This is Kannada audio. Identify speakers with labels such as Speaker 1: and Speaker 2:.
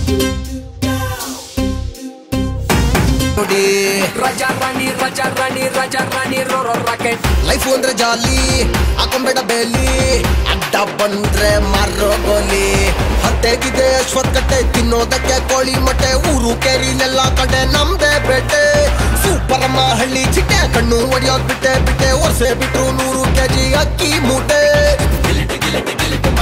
Speaker 1: Raja Rani, Roro Rocket.
Speaker 2: Life andre jolly, akombeda belly, adda bandre marro goli. Hattegide ashwatkatte ತಿನ್ನೋದಕ್ಕೆ ಕೋಳಿ ಮೊಟ್ಟೆ ಊರು ಕೇರಿನೆಲ್ಲ ಕಡೆ ನಮ್ದೆ ಬೇಟೆ. ಸೂಪರ್ ಮಹಳ್ಳಿ ಚಿಟ್ಟೆ ಕಣ್ಣು ಹೊಡಿಯೋದ್ ಬಿಟ್ಟೆ ವರ್ಷೆ ಬಿಟ್ರು 100 kg ಅಕ್ಕಿ ಮೂಟೆ.